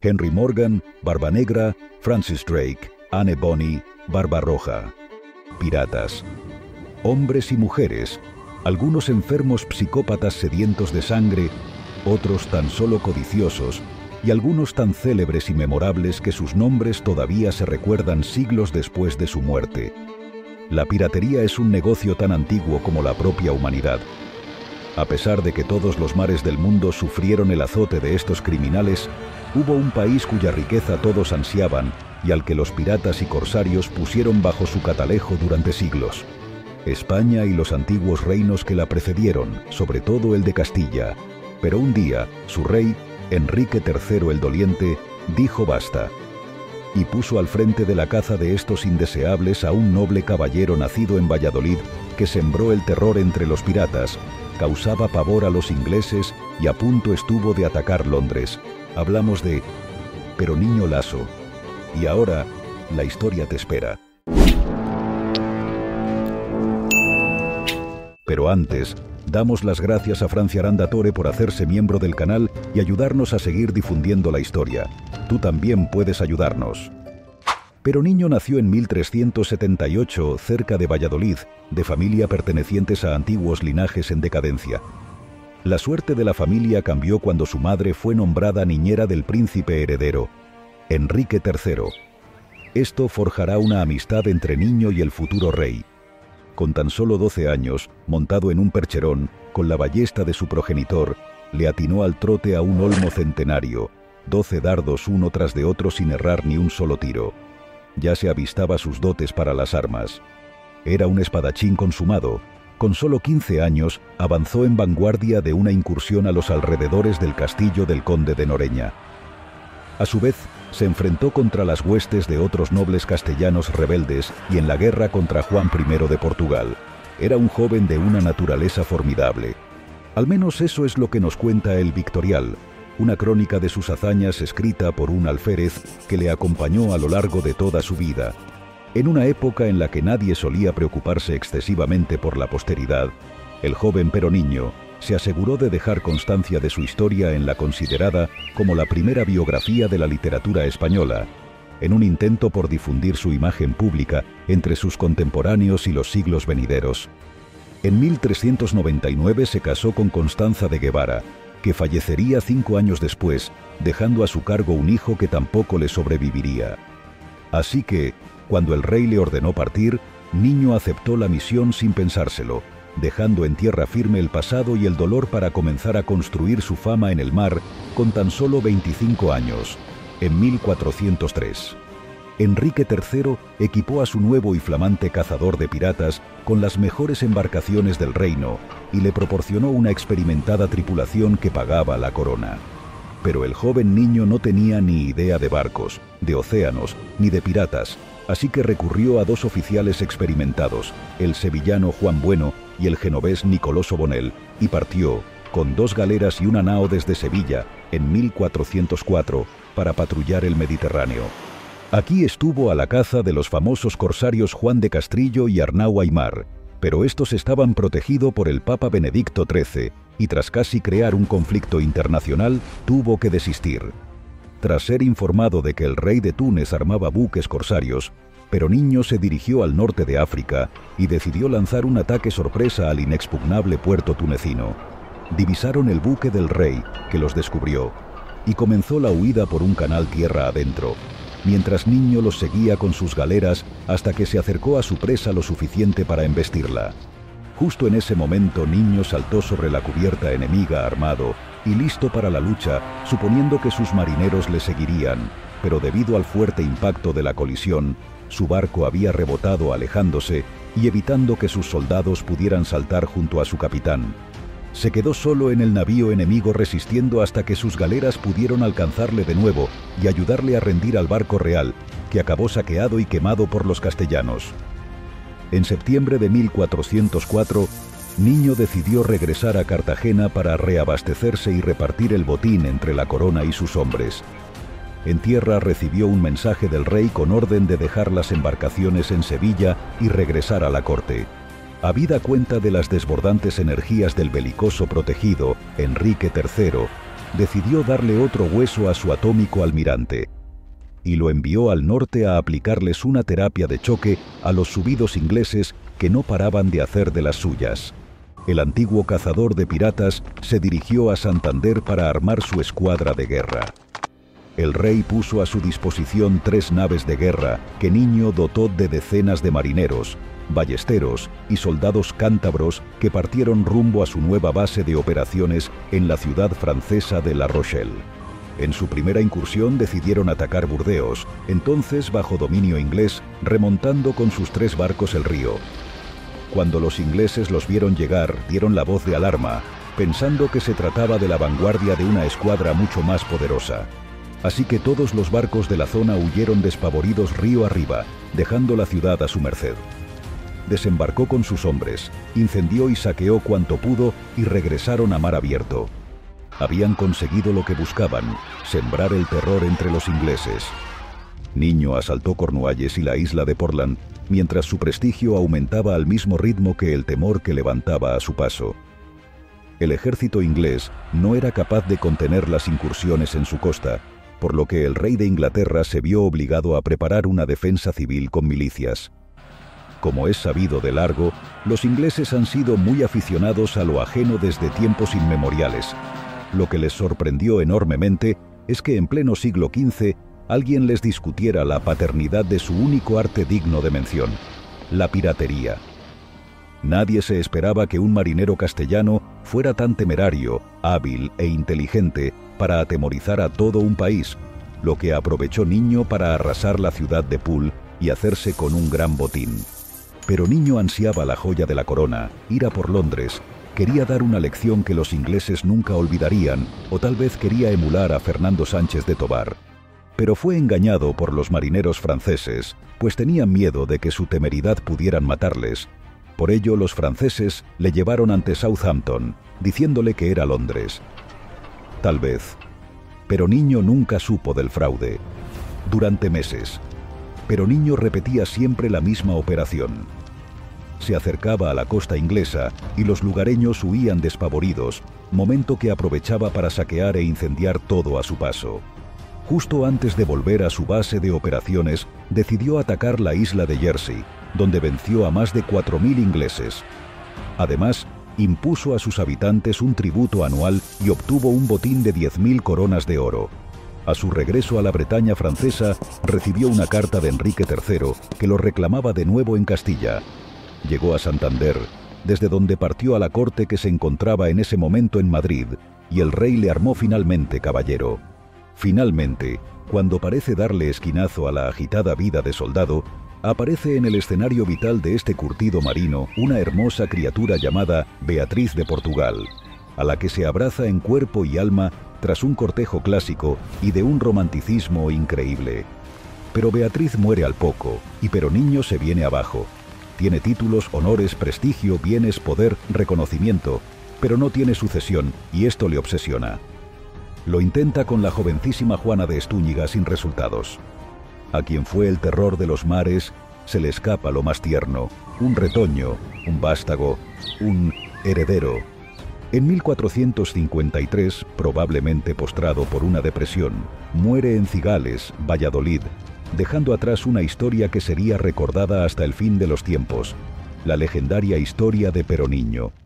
Henry Morgan, Barba Negra, Francis Drake, Anne Bonny, Barba Roja. Piratas. Hombres y mujeres, algunos enfermos psicópatas sedientos de sangre, otros tan solo codiciosos, y algunos tan célebres y memorables que sus nombres todavía se recuerdan siglos después de su muerte. La piratería es un negocio tan antiguo como la propia humanidad. A pesar de que todos los mares del mundo sufrieron el azote de estos criminales, hubo un país cuya riqueza todos ansiaban y al que los piratas y corsarios pusieron bajo su catalejo durante siglos. España y los antiguos reinos que la precedieron, sobre todo el de Castilla. Pero un día, su rey, Enrique III el Doliente, dijo basta, y puso al frente de la caza de estos indeseables a un noble caballero nacido en Valladolid que sembró el terror entre los piratas, causaba pavor a los ingleses y a punto estuvo de atacar Londres. Hablamos de Peroniño Laso. Y ahora, la historia te espera. Pero antes, damos las gracias a Francia Aranda Tore por hacerse miembro del canal y ayudarnos a seguir difundiendo la historia. Tú también puedes ayudarnos. Peroniño nació en 1378 cerca de Valladolid, de familia pertenecientes a antiguos linajes en decadencia. La suerte de la familia cambió cuando su madre fue nombrada niñera del príncipe heredero, Enrique III. Esto forjará una amistad entre niño y el futuro rey. Con tan solo 12 años, montado en un percherón, con la ballesta de su progenitor, le atinó al trote a un olmo centenario, 12 dardos uno tras de otro sin errar ni un solo tiro. Ya se avistaba sus dotes para las armas. Era un espadachín consumado. Con solo 15 años, avanzó en vanguardia de una incursión a los alrededores del castillo del conde de Noreña. A su vez, se enfrentó contra las huestes de otros nobles castellanos rebeldes y en la guerra contra Juan I de Portugal. Era un joven de una naturaleza formidable. Al menos eso es lo que nos cuenta el Victorial, una crónica de sus hazañas escrita por un alférez que le acompañó a lo largo de toda su vida. En una época en la que nadie solía preocuparse excesivamente por la posteridad, el joven Peroniño se aseguró de dejar constancia de su historia en la considerada como la primera biografía de la literatura española, en un intento por difundir su imagen pública entre sus contemporáneos y los siglos venideros. En 1399 se casó con Constanza de Guevara, que fallecería 5 años después, dejando a su cargo un hijo que tampoco le sobreviviría. Así que, cuando el rey le ordenó partir, Niño aceptó la misión sin pensárselo, dejando en tierra firme el pasado y el dolor para comenzar a construir su fama en el mar con tan solo 25 años, en 1403. Enrique III equipó a su nuevo y flamante cazador de piratas con las mejores embarcaciones del reino y le proporcionó una experimentada tripulación que pagaba la corona. Pero el joven Niño no tenía ni idea de barcos, de océanos, ni de piratas, así que recurrió a 2 oficiales experimentados, el sevillano Juan Bueno y el genovés Nicolás Bonel, y partió, con 2 galeras y una nao desde Sevilla, en 1404, para patrullar el Mediterráneo. Aquí estuvo a la caza de los famosos corsarios Juan de Castrillo y Arnau Aymar, pero estos estaban protegidos por el Papa Benedicto XIII, y tras casi crear un conflicto internacional, tuvo que desistir. Tras ser informado de que el rey de Túnez armaba buques corsarios, Peroniño se dirigió al norte de África y decidió lanzar un ataque sorpresa al inexpugnable puerto tunecino. Divisaron el buque del rey, que los descubrió, y comenzó la huida por un canal tierra adentro, mientras Niño los seguía con sus galeras hasta que se acercó a su presa lo suficiente para embestirla. Justo en ese momento Niño saltó sobre la cubierta enemiga armado y listo para la lucha, suponiendo que sus marineros le seguirían, pero debido al fuerte impacto de la colisión, su barco había rebotado alejándose y evitando que sus soldados pudieran saltar junto a su capitán. Se quedó solo en el navío enemigo resistiendo hasta que sus galeras pudieron alcanzarle de nuevo y ayudarle a rendir al barco real, que acabó saqueado y quemado por los castellanos. En septiembre de 1404, Niño decidió regresar a Cartagena para reabastecerse y repartir el botín entre la corona y sus hombres. En tierra recibió un mensaje del rey con orden de dejar las embarcaciones en Sevilla y regresar a la corte. Habida cuenta de las desbordantes energías del belicoso protegido, Enrique III, decidió darle otro hueso a su atómico almirante y lo envió al norte a aplicarles una terapia de choque a los subidos ingleses que no paraban de hacer de las suyas. El antiguo cazador de piratas se dirigió a Santander para armar su escuadra de guerra. El rey puso a su disposición 3 naves de guerra que Niño dotó de decenas de marineros, ballesteros y soldados cántabros que partieron rumbo a su nueva base de operaciones en la ciudad francesa de La Rochelle. En su primera incursión decidieron atacar Burdeos, entonces bajo dominio inglés, remontando con sus 3 barcos el río. Cuando los ingleses los vieron llegar, dieron la voz de alarma, pensando que se trataba de la vanguardia de una escuadra mucho más poderosa. Así que todos los barcos de la zona huyeron despavoridos río arriba, dejando la ciudad a su merced. Desembarcó con sus hombres, incendió y saqueó cuanto pudo y regresaron a mar abierto. Habían conseguido lo que buscaban, sembrar el terror entre los ingleses. Niño asaltó Cornualles y la isla de Portland, mientras su prestigio aumentaba al mismo ritmo que el temor que levantaba a su paso. El ejército inglés no era capaz de contener las incursiones en su costa, por lo que el rey de Inglaterra se vio obligado a preparar una defensa civil con milicias. Como es sabido de largo, los ingleses han sido muy aficionados a lo ajeno desde tiempos inmemoriales. Lo que les sorprendió enormemente es que en pleno siglo XV alguien les discutiera la paternidad de su único arte digno de mención, la piratería. Nadie se esperaba que un marinero castellano fuera tan temerario, hábil e inteligente para atemorizar a todo un país, lo que aprovechó Niño para arrasar la ciudad de Poole y hacerse con un gran botín. Pero Niño ansiaba la joya de la corona, ir a por Londres, quería dar una lección que los ingleses nunca olvidarían, o tal vez quería emular a Fernando Sánchez de Tobar. Pero fue engañado por los marineros franceses, pues tenían miedo de que su temeridad pudieran matarles. Por ello los franceses le llevaron ante Southampton, diciéndole que era Londres. Tal vez. Pero Niño nunca supo del fraude. Durante meses. Pero Niño repetía siempre la misma operación. Se acercaba a la costa inglesa y los lugareños huían despavoridos, momento que aprovechaba para saquear e incendiar todo a su paso. Justo antes de volver a su base de operaciones, decidió atacar la isla de Jersey, donde venció a más de 4.000 ingleses. Además, impuso a sus habitantes un tributo anual y obtuvo un botín de 10.000 coronas de oro. A su regreso a la Bretaña francesa, recibió una carta de Enrique III que lo reclamaba de nuevo en Castilla. Llegó a Santander, desde donde partió a la corte que se encontraba en ese momento en Madrid, y el rey le armó finalmente caballero. Finalmente, cuando parece darle esquinazo a la agitada vida de soldado, aparece en el escenario vital de este curtido marino una hermosa criatura llamada Beatriz de Portugal, a la que se abraza en cuerpo y alma tras un cortejo clásico y de un romanticismo increíble. Pero Beatriz muere al poco, y Pero Niño se viene abajo. Tiene títulos, honores, prestigio, bienes, poder, reconocimiento, pero no tiene sucesión, y esto le obsesiona. Lo intenta con la jovencísima Juana de Estúñiga sin resultados. A quien fue el terror de los mares, se le escapa lo más tierno, un retoño, un vástago, un heredero. En 1453, probablemente postrado por una depresión, muere en Cigales, Valladolid, dejando atrás una historia que sería recordada hasta el fin de los tiempos, la legendaria historia de Pero Niño.